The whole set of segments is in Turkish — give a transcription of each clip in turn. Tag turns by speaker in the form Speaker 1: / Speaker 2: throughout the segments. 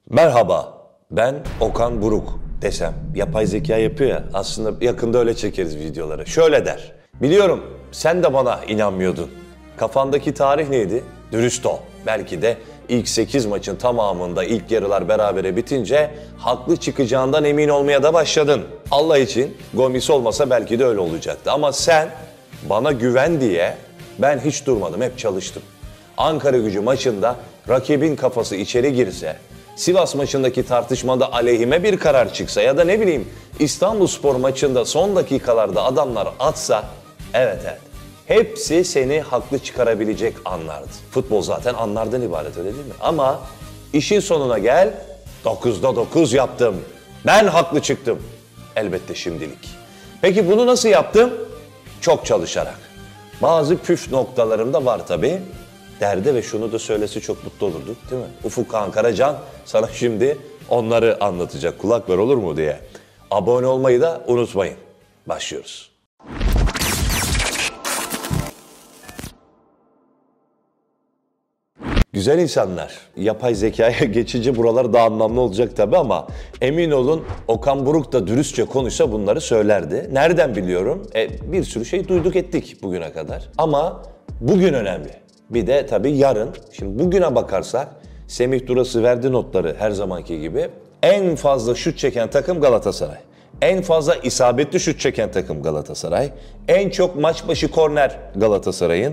Speaker 1: Merhaba, ben Okan Buruk desem. Yapay zeka yapıyor ya, aslında yakında öyle çekeriz videoları. Şöyle der, biliyorum sen de bana inanmıyordun. Kafandaki tarih neydi? Dürüst ol. Belki de ilk 8 maçın tamamında ilk yarılar berabere bitince haklı çıkacağından emin olmaya da başladın. Allah için Gomis olmasa belki de öyle olacaktı. Ama sen bana güven diye ben hiç durmadım, hep çalıştım. Ankara-Gücü maçında rakibin kafası içeri girse, Sivas maçındaki tartışmada aleyhime bir karar çıksa ya da ne bileyim İstanbulspor maçında son dakikalarda adamlar atsa, evet hepsi seni haklı çıkarabilecek anlardı. Futbol zaten anlardan ibaret, öyle değil mi? Ama işin sonuna gel, 9'da 9 yaptım. Ben haklı çıktım. Elbette şimdilik. Peki bunu nasıl yaptım? Çok çalışarak. Bazı püf noktalarım da var tabii. Derdi ve şunu da söylese çok mutlu olurduk, değil mi? Ufuk Karacan sana şimdi onları anlatacak. Kulak ver, olur mu diye. Abone olmayı da unutmayın. Başlıyoruz. Güzel insanlar, yapay zekaya geçince buralar daha anlamlı olacak tabii ama emin olun Okan Buruk da dürüstçe konuşsa bunları söylerdi. Nereden biliyorum? Bir sürü şey duyduk ettik bugüne kadar ama bugün önemli. Bir de tabii yarın. Şimdi bugüne bakarsak Semih Durası verdi notları her zamanki gibi. En fazla şut çeken takım Galatasaray. En fazla isabetli şut çeken takım Galatasaray. En çok maç başı korner Galatasaray'ın.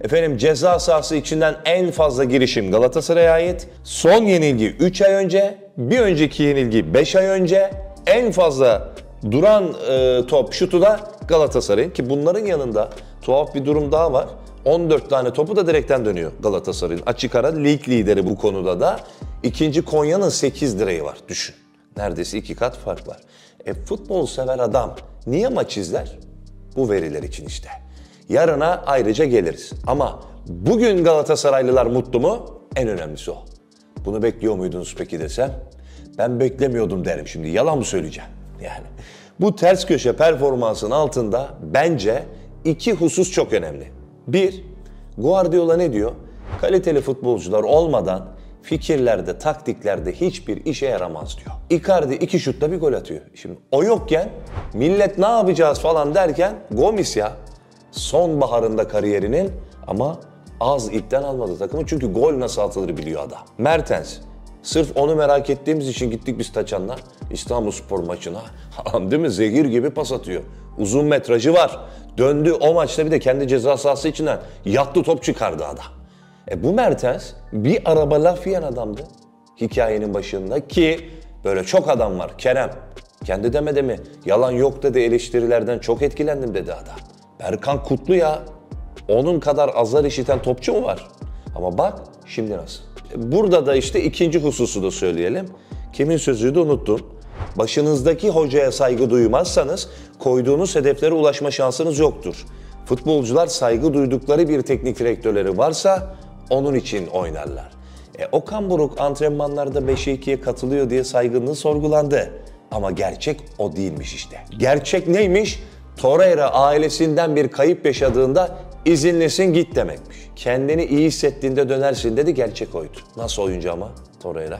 Speaker 1: Ceza sahası içinden en fazla girişim Galatasaray'a ait. Son yenilgi 3 ay önce, bir önceki yenilgi 5 ay önce. En fazla duran top şutu da Galatasaray'ın ki bunların yanında tuhaf bir durum daha var. 14 tane topu da direkten dönüyor Galatasaray'ın. Açık ara lig lideri bu konuda da. İkinci Konya'nın 8 direği var. Düşün. Neredeyse 2 kat fark var. Futbol sever adam niye maç izler? Bu veriler için işte. Yarına ayrıca geliriz. Ama bugün Galatasaraylılar mutlu mu? En önemlisi o. Bunu bekliyor muydunuz peki desem? Ben beklemiyordum derim şimdi. Yalan mı söyleyeceğim? Yani bu ters köşe performansın altında bence 2 husus çok önemli. 1. Guardiola ne diyor? Kaliteli futbolcular olmadan fikirlerde, taktiklerde hiçbir işe yaramaz diyor. Icardi 2 şutla bir gol atıyor. Şimdi o yokken millet ne yapacağız falan derken Gomis ya sonbaharında kariyerinin ama az ipten almadı takımı. Çünkü gol nasıl atılır biliyor adam. Mertens. Sırf onu merak ettiğimiz için gittik biz Taçan'la İstanbulspor maçına. Değil mi? Zehir gibi pas atıyor. Uzun metrajı var. Döndü o maçta bir de kendi ceza sahası içinden yattı top çıkardı adam. Bu Mertens bir araba laf yiyen adamdı hikayenin başında ki böyle çok adam var. Kerem kendi demedi mi? Yalan yok dedi, eleştirilerden çok etkilendim dedi adam. Berkan Kutlu ya, onun kadar azar işiten topçu mu var? Ama bak şimdi nasıl? Burada da işte ikinci hususu da söyleyelim. Kimin sözüydü unuttum. Başınızdaki hocaya saygı duymazsanız koyduğunuz hedeflere ulaşma şansınız yoktur. Futbolcular saygı duydukları bir teknik direktörleri varsa onun için oynarlar. Okan Buruk antrenmanlarda 5'e 2'ye katılıyor diye saygınlığı sorgulandı. Ama gerçek o değilmiş işte. Gerçek neymiş? Torreira ailesinden bir kayıp yaşadığında izinlisin git demekmiş. Kendini iyi hissettiğinde dönersin dedi, gerçek oydu. Nasıl oyuncu ama Torreira?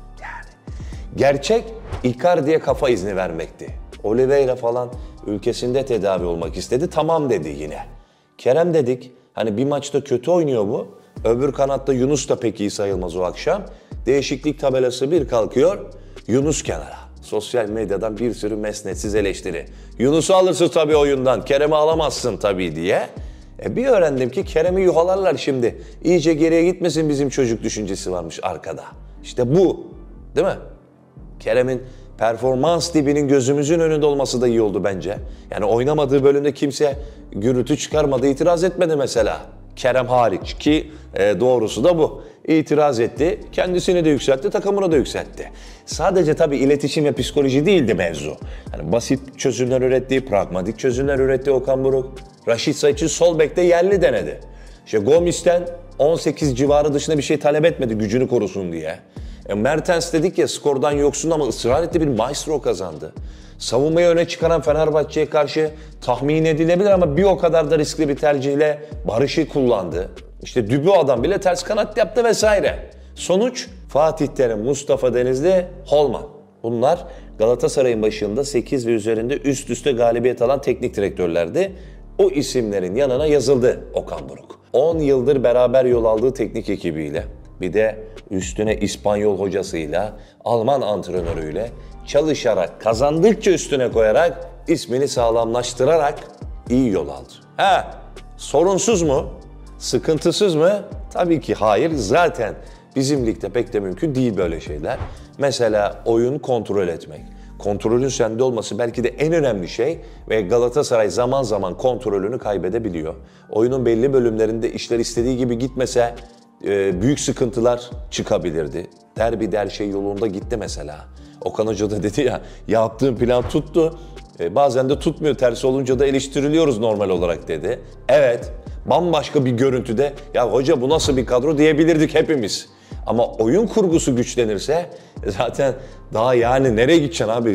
Speaker 1: Yani. Gerçek Icardi'ye kafa izni vermekti. Oliveira falan ülkesinde tedavi olmak istedi, tamam dedi yine. Kerem dedik, hani bir maçta kötü oynuyor bu. Öbür kanatta Yunus da pek iyi sayılmaz o akşam. Değişiklik tabelası bir kalkıyor, Yunus kenara. Sosyal medyadan bir sürü mesnetsiz eleştiri. Yunus'u alırsın tabii oyundan, Kerem'i alamazsın tabii diye. Bir öğrendim ki Kerem'i yuhalarlar şimdi. İyice geriye gitmesin bizim çocuk düşüncesi varmış arkada. İşte bu, değil mi? Kerem'in performans dibinin gözümüzün önünde olması da iyi oldu bence. Yani oynamadığı bölümde kimse gürültü çıkarmadı, itiraz etmedi mesela. Kerem hariç ki doğrusu da bu. İtiraz etti, kendisini de yükseltti, takımını da yükseltti. Sadece tabii iletişim ve psikoloji değildi mevzu. Yani basit çözümler ürettiği, pragmatik çözümler ürettiği Okan Buruk. Rashica için sol bekte yerli denedi. İşte Gomis'ten 18 civarı dışında bir şey talep etmedi gücünü korusun diye. Mertens dedik ya skordan yoksun ama ısrar etti, bir maestro kazandı. Savunmayı öne çıkaran Fenerbahçe'ye karşı tahmin edilebilir ama bir o kadar da riskli bir tercihle Barış'ı kullandı. İşte Dubois adam bile ters kanat yaptı vesaire. Sonuç Fatih Terim, Mustafa Denizli, Holman. Bunlar Galatasaray'ın başında 8 ve üzerinde üst üste galibiyet alan teknik direktörlerdi. O isimlerin yanına yazıldı Okan Buruk. 10 yıldır beraber yol aldığı teknik ekibiyle, bir de üstüne İspanyol hocasıyla, Alman antrenörüyle çalışarak, kazandıkça üstüne koyarak, ismini sağlamlaştırarak iyi yol aldı. Sorunsuz mu? Sıkıntısız mı? Tabii ki hayır. Zaten bizim ligde pek de mümkün değil böyle şeyler. Mesela oyun kontrol etmek. Kontrolün sende olması belki de en önemli şey ve Galatasaray zaman zaman kontrolünü kaybedebiliyor. Oyunun belli bölümlerinde işler istediği gibi gitmese büyük sıkıntılar çıkabilirdi. Derbide her şey yolunda gitti mesela. Okan Hoca da dedi ya, yaptığım plan tuttu. Bazen de tutmuyor, tersi olunca da eleştiriliyoruz normal olarak dedi. Evet, bambaşka bir görüntüde ya hoca bu nasıl bir kadro diyebilirdik hepimiz. Ama oyun kurgusu güçlenirse zaten daha yani nereye gideceksin abi?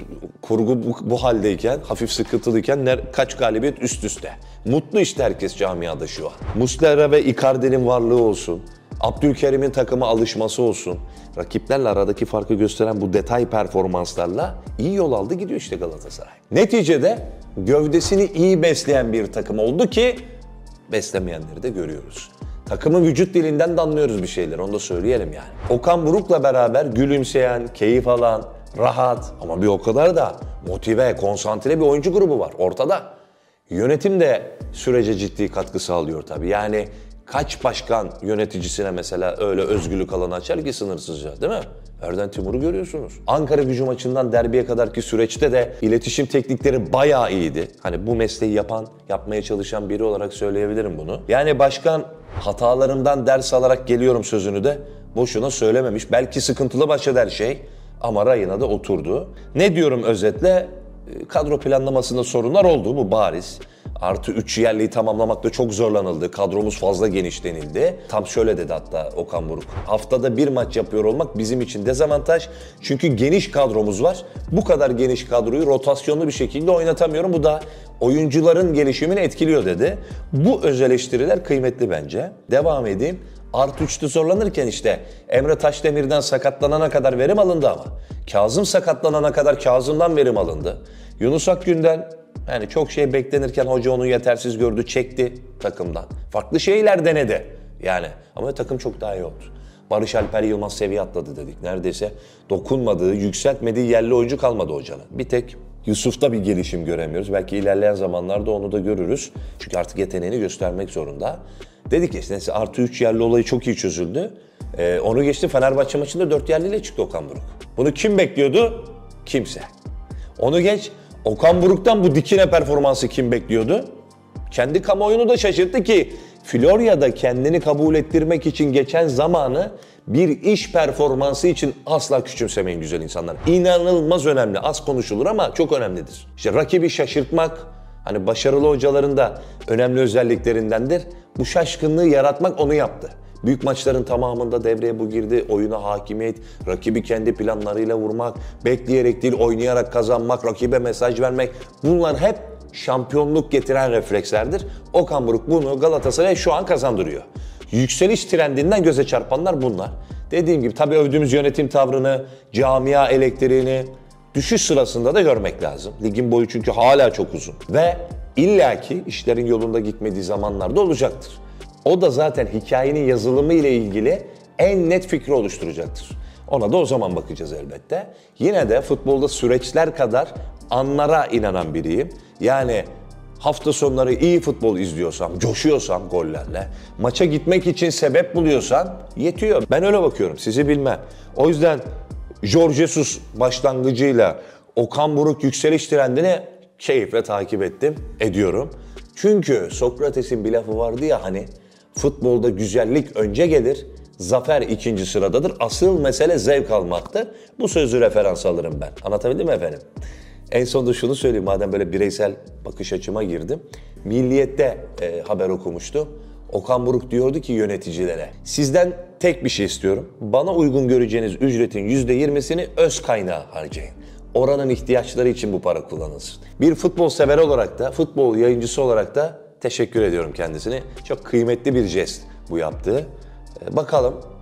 Speaker 1: Kurgu bu haldeyken, hafif sıkıntılıyken kaç galibiyet üst üste. Mutlu işte herkes camiada şu an. Muslera ve Icardi'nin varlığı olsun. Abdülkerim'in takıma alışması olsun. Rakiplerle aradaki farkı gösteren bu detay performanslarla iyi yol aldı gidiyor işte Galatasaray. Neticede gövdesini iyi besleyen bir takım oldu ki beslemeyenleri de görüyoruz. Takımın vücut dilinden de anlıyoruz bir şeyler, onu da söyleyelim yani. Okan Buruk'la beraber gülümseyen, keyif alan, rahat ama bir o kadar da motive, konsantre bir oyuncu grubu var ortada. Yönetim de sürece ciddi katkı sağlıyor tabii. Yani kaç başkan yöneticisine mesela öyle özgürlük alanı açar ki sınırsızca, değil mi? Erden Timur'u görüyorsunuz. Ankara-Gücü maçından derbiye kadarki süreçte de iletişim teknikleri bayağı iyiydi. Hani bu mesleği yapan, yapmaya çalışan biri olarak söyleyebilirim bunu. Yani başkan hatalarımdan ders alarak geliyorum sözünü de boşuna söylememiş. Belki sıkıntılı başladı her şey ama rayına da oturdu. Ne diyorum özetle? Kadro planlamasında sorunlar oldu, bu bariz. Artı 3 yerliği tamamlamakta çok zorlanıldı. Kadromuz fazla geniş denildi. Tam şöyle dedi hatta Okan Buruk. Haftada bir maç yapıyor olmak bizim için dezavantaj. Çünkü geniş kadromuz var. Bu kadar geniş kadroyu rotasyonlu bir şekilde oynatamıyorum. Bu da oyuncuların gelişimini etkiliyor dedi. Bu öz eleştiriler kıymetli bence. Devam edeyim. Artı 3'te zorlanırken işte Emre Taşdemir'den sakatlanana kadar verim alındı ama. Kazım sakatlanana kadar Kazım'dan verim alındı. Yunus Akgün'den yani çok şey beklenirken hoca onu yetersiz gördü, çekti takımdan. Farklı şeyler denedi yani ama takım çok daha iyi oldu. Barış Alper Yılmaz seviye atladı dedik. Neredeyse dokunmadığı, yükseltmediği yerli oyuncu kalmadı hocanın. Bir tek Yusuf'ta bir gelişim göremiyoruz. Belki ilerleyen zamanlarda onu da görürüz. Çünkü artık yeteneğini göstermek zorunda. Dedik ya işte artı 3 yerli olayı çok iyi çözüldü. Onu geçti, Fenerbahçe maçında 4 yerliyle çıktı Okan Buruk. Bunu kim bekliyordu? Kimse. Onu geç, Okan Buruk'tan bu dikine performansı kim bekliyordu? Kendi kamuoyunu da şaşırttı ki Florya'da kendini kabul ettirmek için geçen zamanı bir iş performansı için asla küçümsemeyin güzel insanlar. İnanılmaz önemli. Az konuşulur ama çok önemlidir. İşte rakibi şaşırtmak, hani başarılı hocaların da önemli özelliklerindendir. Bu şaşkınlığı yaratmak onu yaptı. Büyük maçların tamamında devreye bu girdi. Oyuna hakimiyet, rakibi kendi planlarıyla vurmak, bekleyerek değil oynayarak kazanmak, rakibe mesaj vermek. Bunlar hep şampiyonluk getiren reflekslerdir. Okan Buruk bunu Galatasaray'a şu an kazandırıyor. Yükseliş trendinden göze çarpanlar bunlar. Dediğim gibi tabii övdüğümüz yönetim tavrını, camia elektriğini düşüş sırasında da görmek lazım. Ligin boyu çünkü hala çok uzun. Ve illaki işlerin yolunda gitmediği zamanlarda olacaktır. O da zaten hikayenin yazılımı ile ilgili en net fikri oluşturacaktır. Ona da o zaman bakacağız elbette. Yine de futbolda süreçler kadar anlara inanan biriyim. Yani hafta sonları iyi futbol izliyorsam, coşuyorsam gollerle, maça gitmek için sebep buluyorsan yetiyor. Ben öyle bakıyorum, sizi bilmem. O yüzden Jorge Jesus başlangıcıyla Okan Buruk yükseliş trendini keyifle takip ettim, ediyorum. Çünkü Sokrates'in bir lafı vardı ya hani, futbolda güzellik önce gelir, zafer ikinci sıradadır. Asıl mesele zevk almaktır. Bu sözü referans alırım ben. Anlatabildim mi efendim? En sonunda şunu söyleyeyim, madem böyle bireysel bakış açıma girdim. Milliyet'te haber okumuştu. Okan Buruk diyordu ki yöneticilere, sizden tek bir şey istiyorum. Bana uygun göreceğiniz ücretin %20'sini öz kaynağa harcayın. Oranın ihtiyaçları için bu para kullanılsın. Bir futbol sever olarak da, futbol yayıncısı olarak da teşekkür ediyorum kendisine. Çok kıymetli bir jest bu yaptığı. Bakalım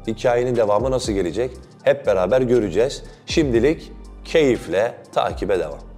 Speaker 1: hikayenin devamı nasıl gelecek? Hep beraber göreceğiz. Şimdilik keyifle takibe devam.